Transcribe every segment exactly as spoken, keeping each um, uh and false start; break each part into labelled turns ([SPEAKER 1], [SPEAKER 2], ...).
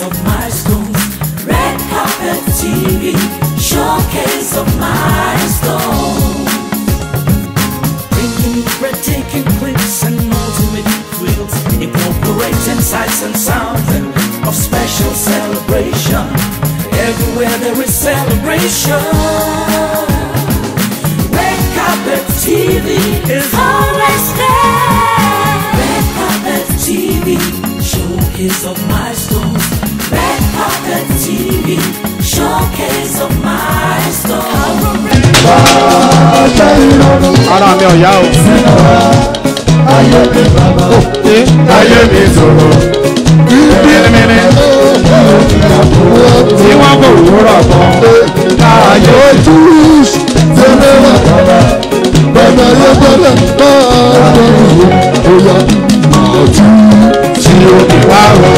[SPEAKER 1] of milestones. Red carpet T V, showcase of milestones. Bringing breathtaking clips and ultimate thrills, incorporating sights and sounds of special celebration. Everywhere there is celebration. Red carpet T V is always there. Red carpet T V, showcase of milestones. Red carpet T V, showcase of milestones.
[SPEAKER 2] Ara mi ò yá o.
[SPEAKER 3] Ayé mi bàbá, ayé mi sọ̀rọ̀.
[SPEAKER 2] Mímímí. Tí wọ́n kò wúrọ̀ kan. Ayé
[SPEAKER 3] ojú tẹ́lẹ̀ wà bàbá. Bàbá yẹ bọ́lá bá a lọ́rùn. Bóyá ojú tí o ní wá rọ̀.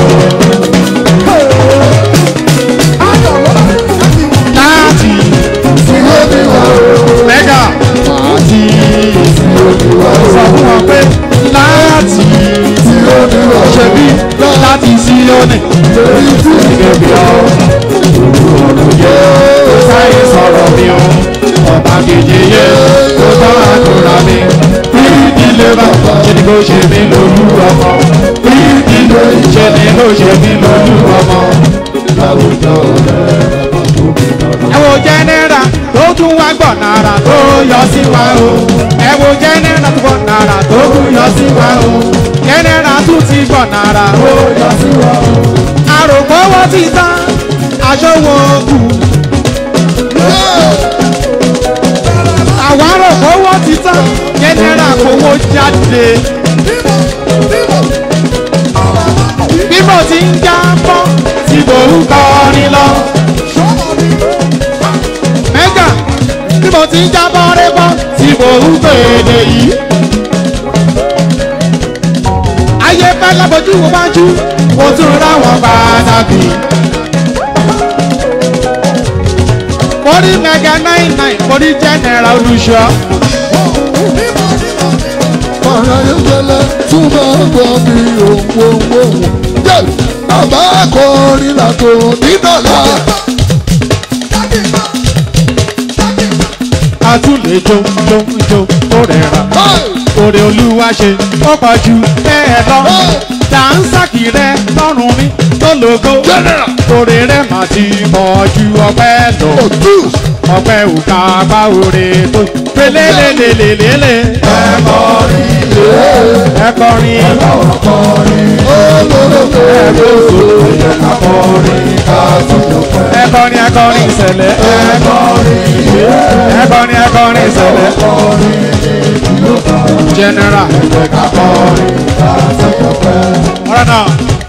[SPEAKER 2] láti
[SPEAKER 3] Tí o ní wá rọ̀.
[SPEAKER 2] mẹ́gà
[SPEAKER 3] Àti tí o ní wá rọ̀.
[SPEAKER 2] sọ fún wọn pé láti
[SPEAKER 3] Tí o ní wá rọ̀.
[SPEAKER 2] ṣe bí láti Síónì.
[SPEAKER 3] Èyí tí
[SPEAKER 2] Gẹ́gẹ́ bí ọ olùwọ̀lù yẹ kó sáyé sọ̀rọ̀ mi o. Ọba kejì yẹ kó bá àdúrà mi. Bí ìdílé bá ṣe ni kò ṣe mí lójú ọmọ. Bí ìdílé ṣe ni kò ṣe mí lójú ọmọ.
[SPEAKER 3] láwùjọ rẹ̀ bàbá tó bí náà.
[SPEAKER 2] Ẹ wo jẹ́nẹ́rà tó tún wá gbọ̀ náírà tó yọ sí wa o. Ẹ wo jẹ́nẹ́rà tó gbọ̀ náírà tó tún yọ sí wa o. Jẹ́nẹ́rà tún ti gbọ̀ náírà ó yọ sí wa o. Àròpọ̀ wọ́n ti tán aṣọ wọn kù. Àwọn àròpọ̀ wọ́n ti tán jẹ́nẹ́rà kówó jáde. Bí mo ti ń já bọ́ tí mò ń kọrin lọ. Mẹ́gà bí mo ti ń jábọ́ rébọ́ tí mò ń pèdè yìí. Ayé fẹ́ lábojú wo wájú, mo tún ráwọn pàtàkì. Mo rí mẹ́gà náírà náírà, mo rí jẹ́nẹ̀rà Olúṣọ́.
[SPEAKER 3] Ọ̀rọ̀ ayélujára tún máa ń gbọ́ mi òwòwò. Bàbá akọrin làtò nídọ̀lá.
[SPEAKER 2] A tún lè jó jó jó tó rẹ̀ra. Òrè Olúwa ṣe ó pọ̀ ju bẹ́ẹ̀ lọ. Dàńsàkì rẹ lọ́rùn mi tó lógo. Òrè rẹ mà ti pọ̀ ju ọpẹ́ lọ. Ọpẹ́ òkà bá òrè tó pélélélélélélé.
[SPEAKER 3] Ẹ kọrin
[SPEAKER 2] Ẹ kọrin
[SPEAKER 3] olóògbé
[SPEAKER 2] ẹgbẹ́sọ.
[SPEAKER 3] ká kọrin ká tún pẹ́.
[SPEAKER 2] Ẹ kọrin ẹ kọrin ìṣẹ̀lẹ̀.
[SPEAKER 3] Ẹ kọrin
[SPEAKER 2] Ẹ kọrin ẹ kọrin ìṣẹ̀lẹ̀.
[SPEAKER 3] kọrin ìlú kan.
[SPEAKER 2] General.
[SPEAKER 3] Ká kọrin ká tún pẹ́.
[SPEAKER 2] Ọ̀rọ̀ náà.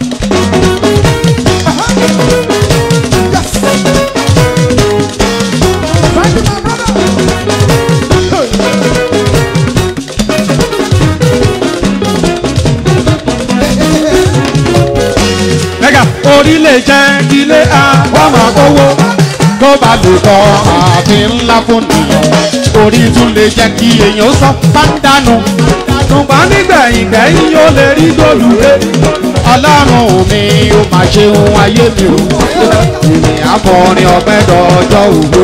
[SPEAKER 2] Mẹ́gà orílẹ̀ jẹ́ ilé àwọn máa kówó kó bá lè kọ́ ààfin ńlá fún nìyẹn. Orí tún lè jẹ́ kí èèyàn sọ pàdánù. Ṣùgbọ́n nígbẹ̀yìn gbẹ̀yìn yóò lè rí gbòlùwé. Ọlọ́run mi ó máa ṣe ohun ayé mi o. Ìrìn àbọ̀rin ọ̀pẹ dọ̀jọ́ òwò.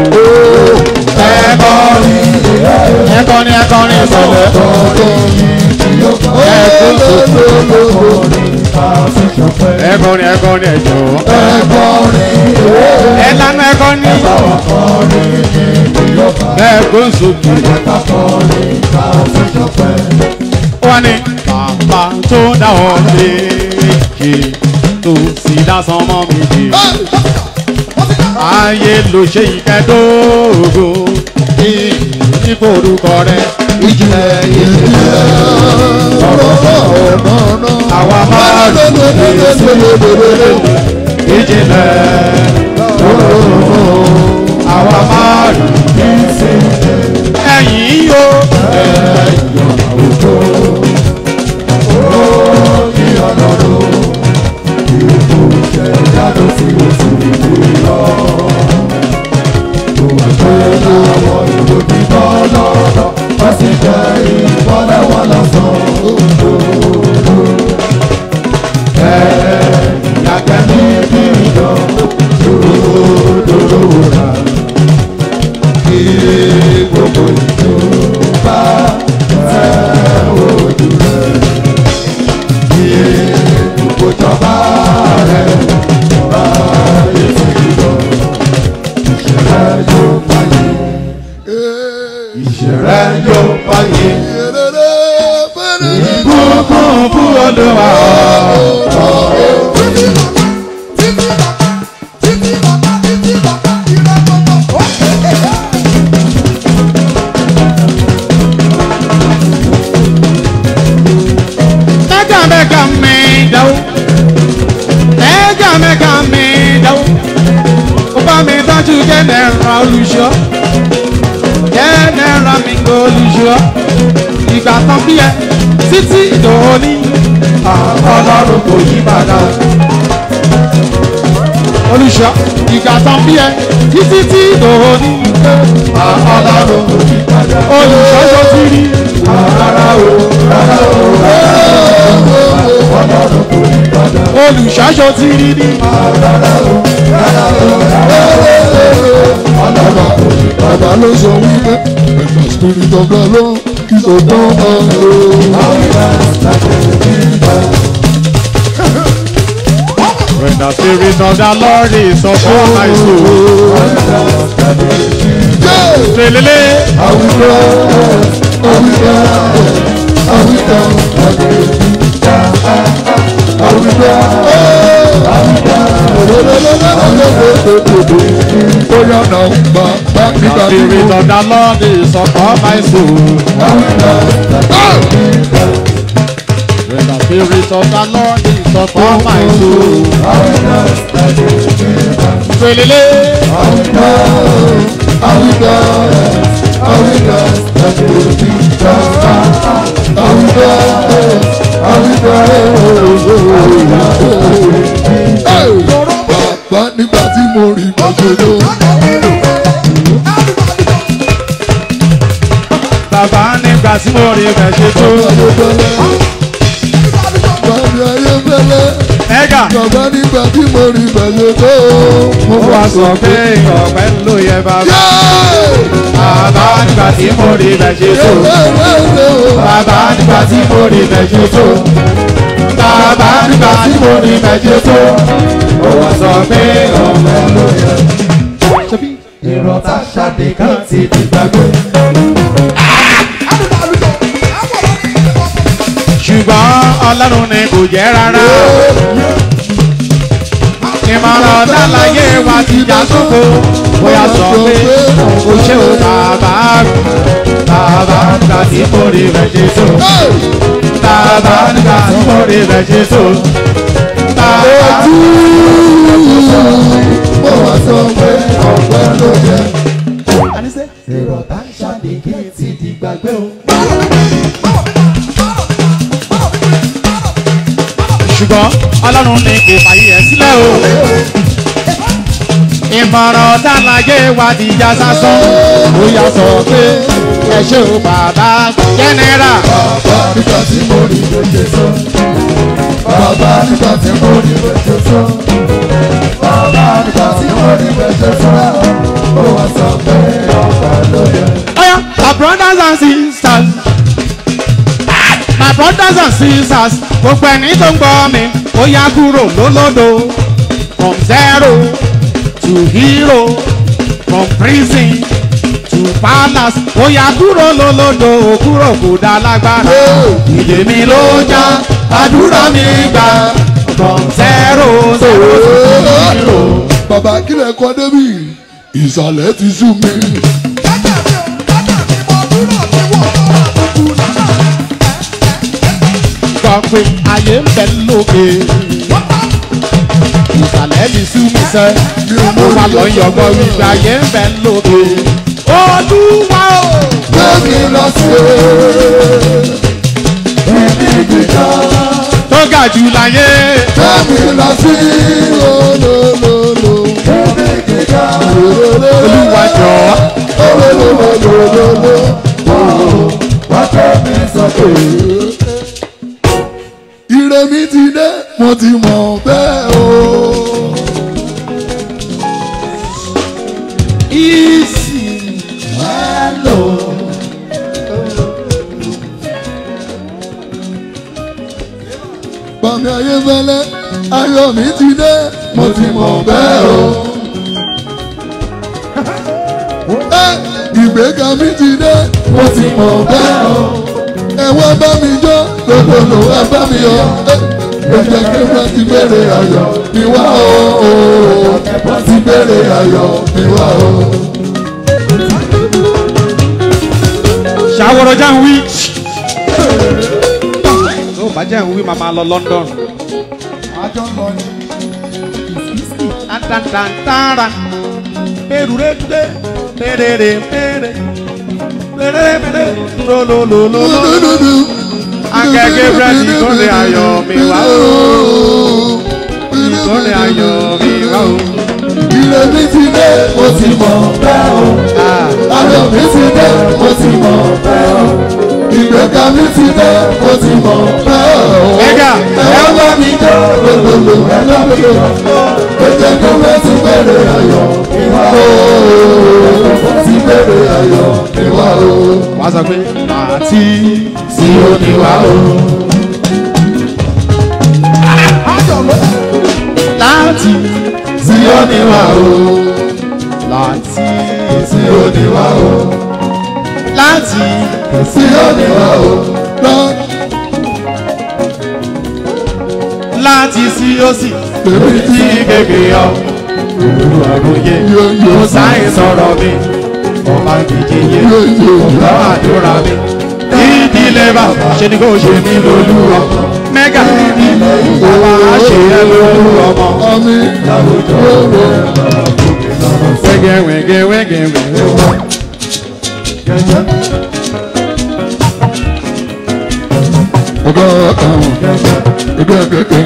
[SPEAKER 2] Ẹ̀kọrin ẹ̀kọrin ẹ̀kọrin ìṣẹ̀lẹ̀. Ẹ̀kọrin ẹ̀kọrin ẹ̀jọ̀. Ẹ̀lànà ẹ̀kọrin. Ẹ̀kọ́ sókè. Wọ́n ní bàbá tó dá ọ léèké tó sì dá sánmọ́ méje. Ayé ló ṣe ìkẹ́dógó nípò orúkọ rẹ̀.
[SPEAKER 3] Ìjìnlẹ̀ ìjìnlẹ̀
[SPEAKER 2] Àwa máa rí ìjìnlẹ̀ àwa máa rí ẹ̀yìn yóò.
[SPEAKER 3] Yàgẹ̀mí kí ìjọ dòdòdò rà kí gbogbo ìjọ bá fẹ́ ojú rẹ̀ kí gbogbo ìjọba rẹ̀ bá ètò ìjọ ìṣẹ̀lẹ̀ yóò wáyé ìṣẹ̀lẹ̀ yóò wáyé ìbùkún fún Olúwa.
[SPEAKER 2] Mega me down, mega mega me down. Oba mi dájú General Olùṣọ́, General Mingo Olùṣọ́. Ìgbà tán bí ẹ títí ìdòní, Ọlọ́run kò yí padà. Olùṣọ́, ìgbà tán bí ẹ títí tí ìdòní, Ọlọ́run kò yí padà. Olùṣọ́ tó ti rí, rárá o, rárá o, Ọlọ́run kò yí padà. Olùṣọ́ ti rí ní, rárá o, rárá o, Ọlọ́run kò yí padà.
[SPEAKER 3] Bàbá ló sọ wípé ẹ̀ka spirit of the Lord is upon
[SPEAKER 2] when the spirit of the Lord is upon my soul. Lelele.
[SPEAKER 3] I will dance, I will dance, I will dance, I will dance, I will dance. Oh yeah, now back, back,
[SPEAKER 2] The
[SPEAKER 3] back,
[SPEAKER 2] spirit of the Lord is upon my soul. When the spirit of the Lord is upon my soul. Lelele.
[SPEAKER 3] I will dance, I will dance, I will dance, I will dance, I will dance. Bàbá nígbà tí mo rí gbàgbọ́dọ̀.
[SPEAKER 2] Bàbá nígbà tí mo rí bẹ̀ ṣe tó.
[SPEAKER 3] Bàbá ayé fẹ́lẹ́.
[SPEAKER 2] Ẹ̀gà.
[SPEAKER 3] Bàbá nígbà tí mo rí gbàgbọ́dọ̀ tó.
[SPEAKER 2] Mo wá sọ pé ọ̀pẹ ló yẹ bàbá. Bàbá nígbà tí mo rí bẹ̀ ṣe tó. Bàbá nígbà tí mo rí bẹ̀ ṣe tó. Bàbá nígbà tí mo rí bẹ̀ ṣe tó. Mo wá sọ pé ọ̀pẹ ló yẹ.
[SPEAKER 3] Ìrọ̀tà ṣàdé kan ti di gbàgbé.
[SPEAKER 2] Ṣùgbọ́n Ọlọ́run ni kò jẹ́ rárá. Ìmọ̀ràn ọ̀dàlàyé wa ti já sóko. Bóyá sọ pé kò ṣe o bàbá bàbá nígbà tí mo rí bẹ̀ ṣe tó. Bàbá nígbà tí mo rí bẹ̀ ṣe tó. Bàbá
[SPEAKER 3] Mo wá sọ pé ọ̀pẹ ló yẹ.
[SPEAKER 1] Ìrọ̀tà ṣàdékè ti di gbàgbé o.
[SPEAKER 2] ṣùgbọ́n Ọlọ́run ní kò fàyè ẹ̀ sílẹ̀ o. Ìmọ̀ràn ọ̀dàlàyé wa di ìjà sásán. Ó yà sọ pé ẹ ṣé o bàbá jẹ́nẹ́rà.
[SPEAKER 3] Bàbá nígbà tí mo rí lóye sọ. Bàbá nígbà tí mo rí lóye sọ. Bàbá nígbà tí mo rí lóye sọ. Ó wá sọ pé ọ̀pẹ ló yẹ.
[SPEAKER 2] Oya, my brothers and sisters. My brothers and sisters. Gbogbo ẹni tó ń gbọ́ mi, ó yá kúrò lólódo. From zero to hero. From prison to palace. Ó yá kúrò lólódo, kúrò kò dá lágbára. Ìdè mi ló já, àdúrà mi gbà. From zero zero to hero.
[SPEAKER 3] Bàbá kílẹ̀ kọ́ débì, ìsàlẹ̀ ti sú mi.
[SPEAKER 2] Gbọ́ pé ayé ń bẹ lókè. Ìsàlẹ̀ mi sú mi sẹ́. Mo wà lọ yọ̀gbọ́ wípé ayé ń bẹ lókè. Olúwa o.
[SPEAKER 3] Bẹ́ẹ̀ni lọ sí ibi gíga.
[SPEAKER 2] Tó ga jù láyé.
[SPEAKER 3] Bẹ́ẹ̀ni lọ sí olólùlù. Ibi gíga.
[SPEAKER 2] Olúwa jọ̀ọ́.
[SPEAKER 3] Olólùlù. Wá fẹ́ mi sókè. Ire mi ti dé, mo ti mọ̀ bẹ́ẹ̀ o. dé mo ti mọ̀ bẹ́ẹ̀ o. Ìgbéga mi ti dé mo ti mọ̀ bẹ́ẹ̀ o. Ẹ wá bá mi jó lòlòlò ẹ bá mi yọ̀. Ẹ̀jẹ̀ kẹfà ti bẹ̀rẹ̀ ayọ̀ mi wá o. Kẹfà ti bẹ̀rẹ̀ ayọ̀ mi wá o.
[SPEAKER 2] Ṣàwọ̀rọ̀ já ń wí. Tó bá jẹ́ ń wí màmá lọ London.
[SPEAKER 3] Àjọ lọ ni.
[SPEAKER 2] Tantantantara. Perurete. Perere pere. Perere pere. Lolololo. Akẹ́kẹ́ Brazil ìkọ́lé ayọ̀ mi wá o. Ìkọ́lé ayọ̀ mi wá o.
[SPEAKER 3] Ire mi ti dé, mo ti mọ̀ bẹ́ẹ̀ o. Ayọ̀ mi ti dé, mo ti mọ̀ bẹ́ẹ̀ o. Ìgbéga mi ti dé, mo ti mọ̀ bẹ́ẹ̀ o.
[SPEAKER 2] Ẹ̀ka
[SPEAKER 3] Ẹ bá mi jó lòlòlò ẹ bá mi yọ̀. Ẹ̀jẹ̀ kó fẹ́ ti bẹ̀rẹ̀ ayọ̀ mi wá o. Ti bẹ̀rẹ̀ ayọ̀ mi wá o.
[SPEAKER 2] wá sọ pé àti
[SPEAKER 3] Tí ó ní wá o.
[SPEAKER 2] láti
[SPEAKER 3] Tí ó ní wá o.
[SPEAKER 2] láti
[SPEAKER 3] Tí ó ní wá o.
[SPEAKER 2] láti
[SPEAKER 3] Tí ó ní wá o. Lọ
[SPEAKER 2] láti sí ó sì
[SPEAKER 3] bèbí tí
[SPEAKER 2] tí bèbè ọ olùwàròyé
[SPEAKER 3] yóò
[SPEAKER 2] mo
[SPEAKER 3] yóò
[SPEAKER 2] sáyé sọ̀rọ̀ mi ọba kìkì yé
[SPEAKER 3] yóò yóò
[SPEAKER 2] ọba àdúrà mi ìdílé bá ṣe ni kò ṣe mí lólú ọmọ mẹ́gà bàbá ṣe é lólú ọmọ
[SPEAKER 3] Àmì láwùjọ rẹ̀.
[SPEAKER 2] wẹ́gẹ́ wẹ́gẹ́ wẹ́gẹ́ wẹ́gẹ́.
[SPEAKER 3] Ọgá àwọn ẹgbẹ́ ẹgbẹ́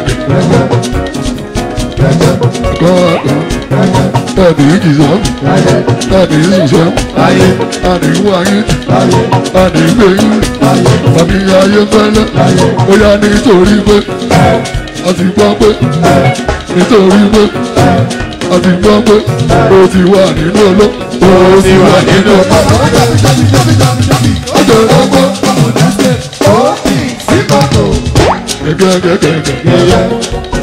[SPEAKER 3] ọgá àwọn tàbí ìjìṣẹ́ tàbí ìṣiṣẹ́ tàbí wáyé tàbí gbẹ̀yìn tàbí ayé fẹ́lẹ́ ó yá nítorí pé a ti gbọ́ pé nítorí pé a ti gbọ́ pé o ti wà nínú ọlọ́ o ti wà nínú ọlọ́. Ọjọ́ ìrọ́gbọ́ gẹ́gẹ́gẹ́gẹ́.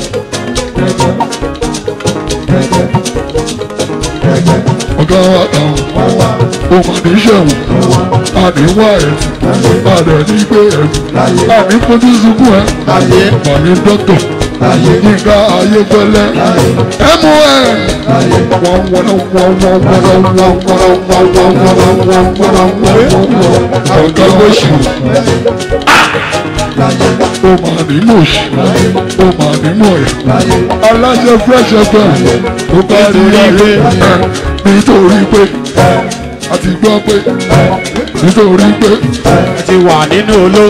[SPEAKER 3] Ọ̀gá wa kan, o mà ní ṣẹ̀wọ̀n, àní wá ẹ̀, àdẹ̀ ní gbé ẹ̀, àní fojú sunkún ẹ̀, mà ní dọ́tọ̀, yínká ayé fẹ́lẹ́, ẹ mú ẹ̀. Wọ́n wọ́n wọ́n wọ́n wọ́n wọ́n wọ́n wọ́n wọ́n wọ́n wọ́n wọ́n wọ́n wọ́n ọ̀gá lóṣù. Ó máa nínú òṣì, ó máa nínú ọ̀yà. Aláṣẹ Fresh F M ó kárí ayé ẹ̀ nítorí pé a ti gbọ́ pé nítorí pé
[SPEAKER 2] ẹ ti wà nínú oló.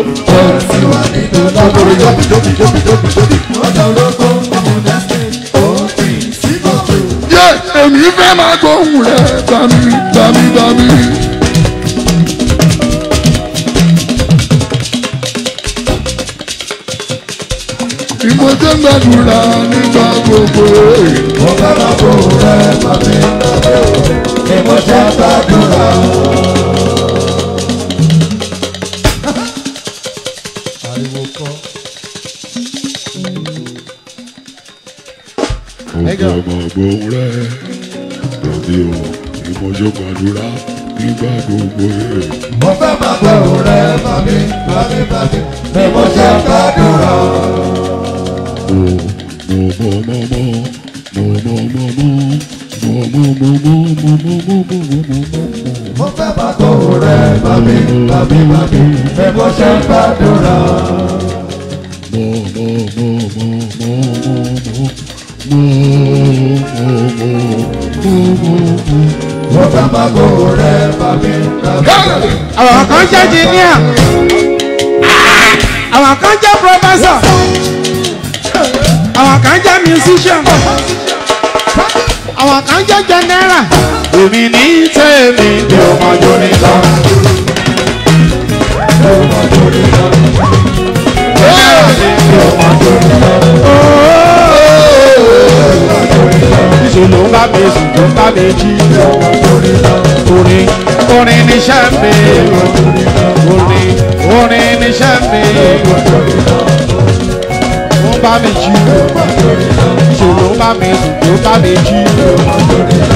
[SPEAKER 3] Yé èmi fẹ́ máa gbóhùn rẹ̀ bámi bámi bámi. Ìmọ̀jẹ́ gbàdúrà nígbà gbogbo. Mo fẹ́ máa gbóhùn rẹ̀ bámi bámi. Ìmọ̀jẹ́ gbàdúrà. Ariwo kọ́.
[SPEAKER 4] Mo fẹ́ máa gbóhùn rẹ̀ tàbí o ìmọ̀jọ́ gbàdúrà nígbà gbogbo ẹ̀.
[SPEAKER 3] Mo fẹ́ máa gbóhùn rẹ̀ bámi bámi bámi. Ìmọ̀jẹ́ gbàdúrà.
[SPEAKER 4] Mo mo mo mo mo mo mo mo mo mo mo mo mo mo mo mo mo mo mo.
[SPEAKER 3] Mo fẹ́ máa gbóhùn rẹ̀ bámi bámi bámi. Ìmọ̀jẹ́ gbàdúrà.
[SPEAKER 4] Mo mo mo mo mo mo mo.
[SPEAKER 3] Mo fẹ́ máa gbóhùn rẹ̀ bámi bámi.
[SPEAKER 2] Àwọn kan jẹ́ engineer, àwọn kan jẹ́ professor, àwọn kan jẹ́ musician, àwọn kan jẹ́ general. Èmi ní tèmi bí o máa jó ní lọ. Bí o máa jó ní lọ. Bí o máa jó ní lọ. Ṣé ló ń bá mi sùn tó ń bá mi jí? Orin orin níṣẹ́ mi. Orin orin níṣẹ́ mi. Ó ń bá mi jí. Ṣé ló ń bá mi sùn tó bá mi jí.